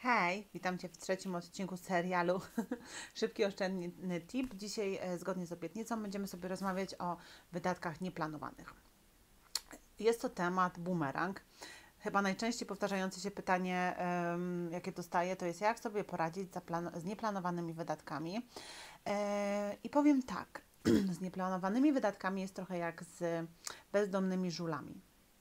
Hej, witam Cię w trzecim odcinku serialu Szybki Oszczędny Tip. Dzisiaj, zgodnie z obietnicą, będziemy sobie rozmawiać o wydatkach nieplanowanych. Jest to temat bumerang. Chyba najczęściej powtarzające się pytanie, jakie dostaję, to jest jak sobie poradzić z nieplanowanymi wydatkami. I powiem tak, z nieplanowanymi wydatkami jest trochę jak z bezdomnymi żulami.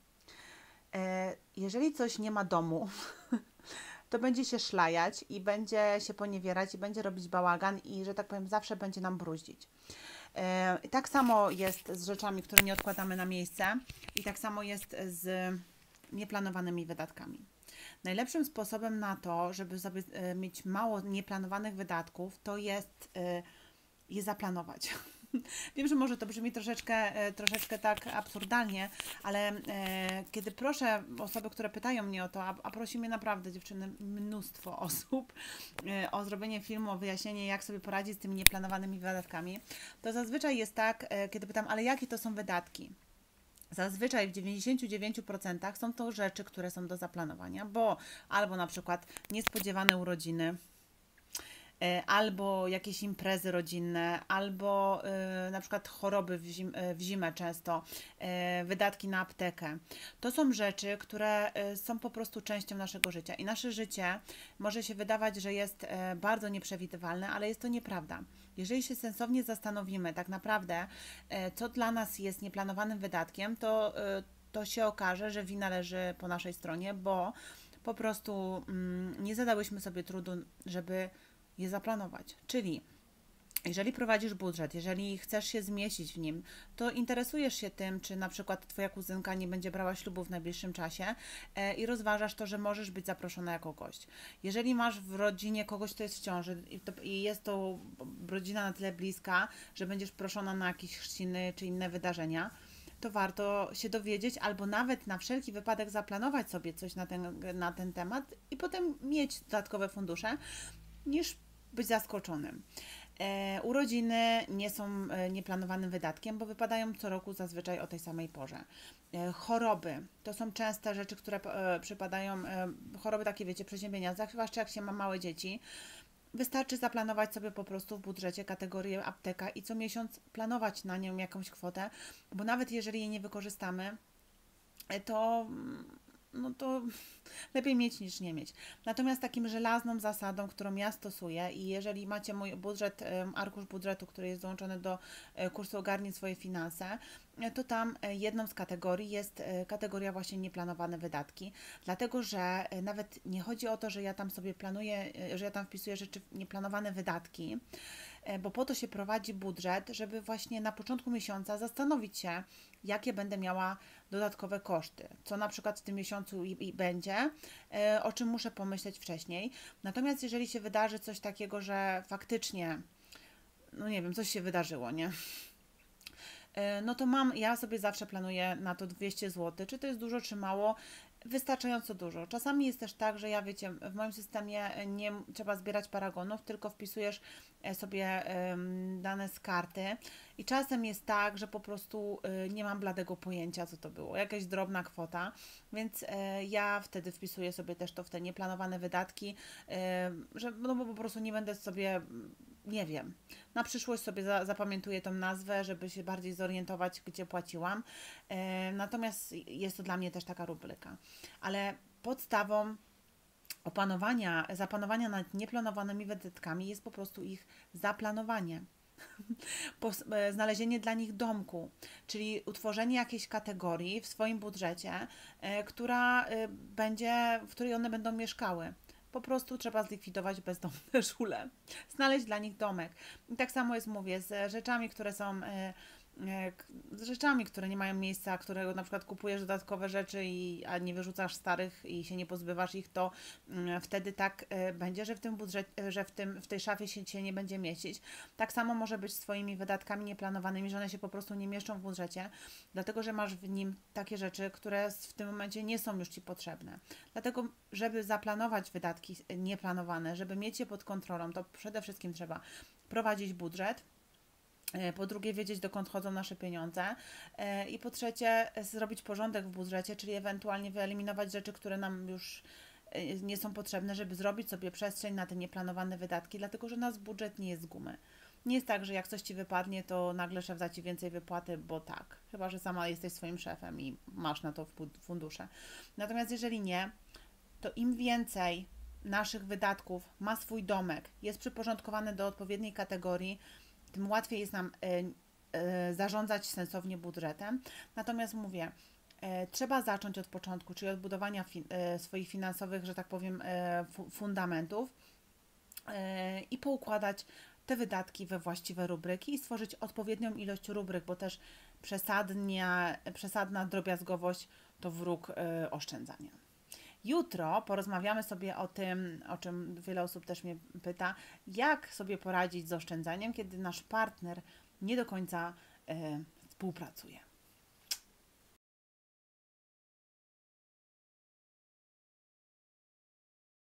Jeżeli coś nie ma domu, to będzie się szlajać i będzie się poniewierać i będzie robić bałagan i, że tak powiem, zawsze będzie nam bruździć. I tak samo jest z rzeczami, które nie odkładamy na miejsce i tak samo jest z nieplanowanymi wydatkami. Najlepszym sposobem na to, żeby sobie mieć mało nieplanowanych wydatków, to jest je zaplanować. Wiem, że może to brzmi troszeczkę tak absurdalnie, ale kiedy proszę osoby, które pytają mnie o to, a prosi mnie naprawdę, dziewczyny, mnóstwo osób o zrobienie filmu, o wyjaśnienie, jak sobie poradzić z tymi nieplanowanymi wydatkami, to zazwyczaj jest tak, kiedy pytam, ale jakie to są wydatki? Zazwyczaj w 99% są to rzeczy, które są do zaplanowania, bo albo na przykład niespodziewane urodziny, albo jakieś imprezy rodzinne, albo na przykład choroby w zimę często, wydatki na aptekę. To są rzeczy, które są po prostu częścią naszego życia i nasze życie może się wydawać, że jest bardzo nieprzewidywalne, ale jest to nieprawda. Jeżeli się sensownie zastanowimy tak naprawdę, co dla nas jest nieplanowanym wydatkiem, to się okaże, że wina leży po naszej stronie, bo po prostu nie zadałyśmy sobie trudu, żeby je zaplanować. Czyli jeżeli prowadzisz budżet, jeżeli chcesz się zmieścić w nim, to interesujesz się tym, czy na przykład Twoja kuzynka nie będzie brała ślubu w najbliższym czasie i rozważasz to, że możesz być zaproszona jako gość. Jeżeli masz w rodzinie kogoś, kto jest w ciąży i jest to rodzina na tyle bliska, że będziesz proszona na jakieś chrzciny czy inne wydarzenia, to warto się dowiedzieć albo nawet na wszelki wypadek zaplanować sobie coś na ten temat i potem mieć dodatkowe fundusze, niż być zaskoczonym. Urodziny nie są nieplanowanym wydatkiem, bo wypadają co roku zazwyczaj o tej samej porze. Choroby to są częste rzeczy, które przypadają, choroby takie, wiecie, przeziębienia, zwłaszcza jak się ma małe dzieci. Wystarczy zaplanować sobie po prostu w budżecie kategorię apteka i co miesiąc planować na nią jakąś kwotę, bo nawet jeżeli jej nie wykorzystamy, to to lepiej mieć niż nie mieć. Natomiast takim żelazną zasadą, którą ja stosuję i jeżeli macie mój budżet, arkusz budżetu, który jest dołączony do kursu Ogarnij swoje finanse, to tam jedną z kategorii jest kategoria właśnie nieplanowane wydatki, dlatego że nawet nie chodzi o to, że ja tam sobie planuję, że ja tam wpisuję rzeczy nieplanowane wydatki, bo po to się prowadzi budżet, żeby właśnie na początku miesiąca zastanowić się, jakie będę miała dodatkowe koszty, co na przykład w tym miesiącu i będzie, o czym muszę pomyśleć wcześniej. Natomiast jeżeli się wydarzy coś takiego, że faktycznie, no nie wiem, coś się wydarzyło, nie? No to ja sobie zawsze planuję na to 200 zł, czy to jest dużo, czy mało, wystarczająco dużo. Czasami jest też tak, że ja wiecie, w moim systemie nie trzeba zbierać paragonów, tylko wpisujesz sobie dane z karty i czasem jest tak, że po prostu nie mam bladego pojęcia, co to było, jakaś drobna kwota, więc ja wtedy wpisuję sobie też to w te nieplanowane wydatki, no bo po prostu nie będę sobie, nie wiem, na przyszłość sobie zapamiętuję tą nazwę, żeby się bardziej zorientować, gdzie płaciłam. Natomiast jest to dla mnie też taka rubryka. Ale podstawą zapanowania nad nieplanowanymi wydatkami jest po prostu ich zaplanowanie. Znalezienie dla nich domku, czyli utworzenie jakiejś kategorii w swoim budżecie, w której one będą mieszkały. Po prostu trzeba zlikwidować bezdomne żule, znaleźć dla nich domek. I tak samo jest, mówię, z rzeczami, które nie mają miejsca, które na przykład kupujesz dodatkowe rzeczy, a nie wyrzucasz starych i się nie pozbywasz ich, to wtedy tak będzie, że w tym budżecie, że w tej szafie się nie będzie mieścić. Tak samo może być z swoimi wydatkami nieplanowanymi, że one się po prostu nie mieszczą w budżecie, dlatego że masz w nim takie rzeczy, które w tym momencie nie są już Ci potrzebne. Dlatego, żeby zaplanować wydatki nieplanowane, żeby mieć je pod kontrolą, to przede wszystkim trzeba prowadzić budżet. Po drugie, wiedzieć, dokąd chodzą nasze pieniądze. I po trzecie, zrobić porządek w budżecie, czyli ewentualnie wyeliminować rzeczy, które nam już nie są potrzebne, żeby zrobić sobie przestrzeń na te nieplanowane wydatki, dlatego że nasz budżet nie jest z gumy. Nie jest tak, że jak coś Ci wypadnie, to nagle szef da Ci więcej wypłaty, bo tak. Chyba że sama jesteś swoim szefem i masz na to fundusze. Natomiast jeżeli nie, to im więcej naszych wydatków ma swój domek, jest przyporządkowany do odpowiedniej kategorii, tym łatwiej jest nam zarządzać sensownie budżetem. Natomiast mówię, trzeba zacząć od początku, czyli od budowania swoich finansowych, że tak powiem, fundamentów i poukładać te wydatki we właściwe rubryki i stworzyć odpowiednią ilość rubryk, bo też przesadna drobiazgowość to wróg oszczędzania. Jutro porozmawiamy sobie o tym, o czym wiele osób też mnie pyta, jak sobie poradzić z oszczędzaniem, kiedy nasz partner nie do końca współpracuje.